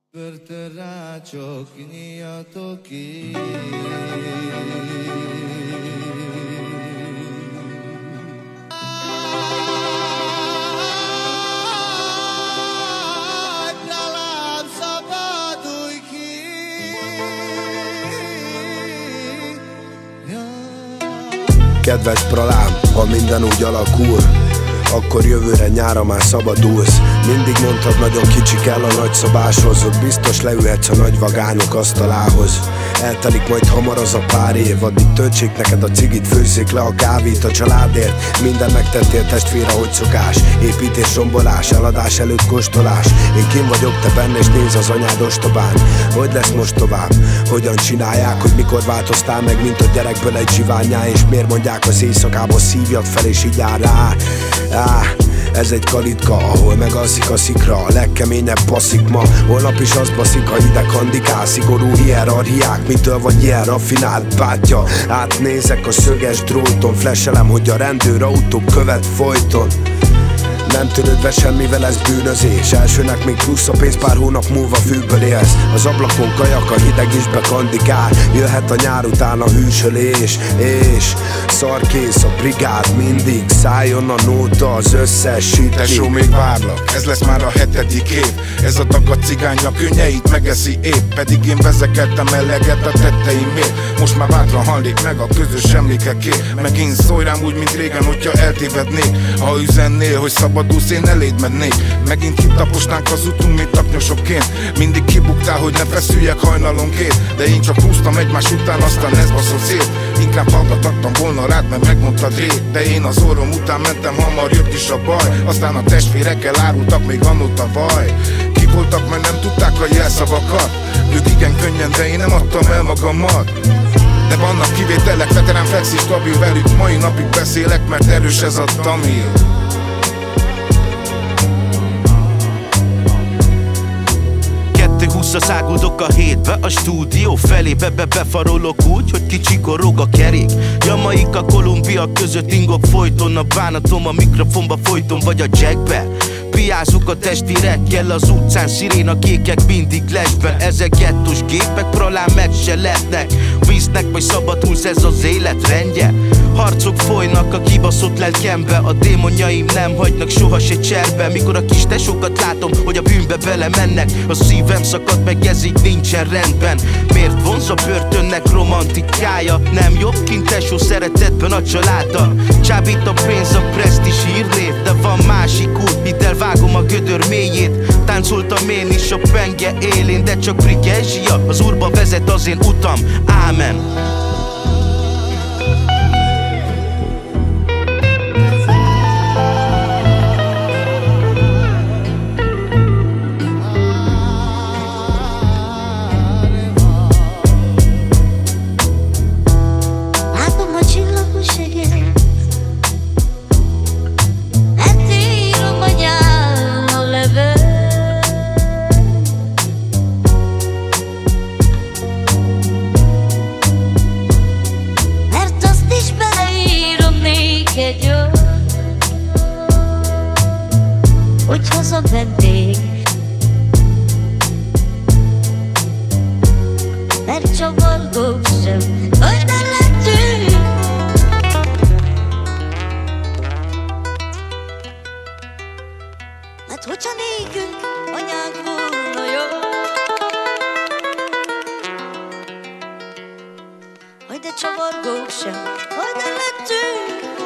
Pörtön rácsok, nyíjatok ki. Talán szabadulj ki. Kedves pralám, ha minden úgy alakul, akkor jövőre nyára már szabadulsz. Mindig mondtad, nagyon kicsi kell a nagyszobáshoz, ott biztos leülhetsz a nagy vagányok asztalához. Eltelik majd hamar az a pár év, addig töltsék neked a cigit, főzzék le a kávét a családért. Minden megtettél testvére, hogy szokás, építés, rombolás, eladás előtt kóstolás. Én kim vagyok, te benne, és néz az anyád ostobán. Hogy lesz most tovább? Hogyan csinálják, hogy mikor változtál meg, mint a gyerekből egy zsiványá? És miért mondják az éjszakába szívjad fel, és így áll rá? Ez egy kalitka, ahol megalszik a szikra, a legkeményebb passzik ma. Holnap is az baszik, ha hideg handikál. Szigorú hierarchiák, mitől vagy ilyen raffinált bátya? Átnézek a szöges dróton, flashelem, hogy a rendőrautó követ folyton. Nem törődve semmivel, ez bűnözés. Elsőnek még plusz a pénz, pár hónap múlva fűből élsz. Az ablakon kajak, a hideg is bekandikál. Jöhet a nyár után a hűsölés, és szarkész a brigád mindig. Szálljon a nóta, az összes sütik. Tesó, még várlak, ez lesz már a 7. év. Ez a dagadt cigánya könnyeit megeszi épp. Pedig én vezekedtem eleget a tetteimért. Most már bátran hallék meg a közös emlékekért. Megint szólj rám úgy, mint régen, hogyha eltévednék. Ha üzennél, hogy szabadulsz, én eléd mennék. Megint kitaposnánk az utunk, mint taknyosokként. Mindig kibuktál, hogy ne feszüljek hajnalonként. De én csak húztam egymás után, aztán ez baszott szét. Inkább hallgatottam volna rád, mert megmondtad rég. De én az orrom után mentem, hamar jött is a baj. Aztán a testvérekkel árultak még annó tavaly. Ki voltak, mert nem tudták a jelszavakat. Ők igen könnyen, de én nem adtam el magamat. De vannak kivételek, veterán fekszik, stabil velük. Mai napig beszélek, mert erős ez a tamil. 2:20-ra száguldok a hétbe, a stúdió felébe befarolok úgy, hogy kicsikorog a kerék. Jamaika, Kolumbia között ingok folyton, a bánatom a mikrofonba folyton, vagy a jackbe. Piázunk a testvérekkel az utcán, sziréna kékek mindig lesben. Ezek gettós gépek, pralán meg se letnek. Víznek vagy szabadulsz, ez az élet rendje. Harcok folynak a kibaszott lelkembe. A démonjaim nem hagynak soha se cserbe. Mikor a kis tesókat látom, hogy a bűnbe belemennek, a szívem szakad meg, ez így nincsen rendben. Miért vonz a börtönnek romantikája? Nem jobb kint tesó szeretetben a családdal. Csábít a pénz, a presztis hírnév, de van másik út, hidd el, vágom a gödör mélyét. Táncoltam én is a penge élén, de csak Brighezsia az úrba vezet az én utam. Ámen. Hogy hazamennék, mert csavargok sem, hogy ne lettünk. Mert hogyha nékünk anyánk volna jó, hogy ne csavargok sem, hogy ne lettünk.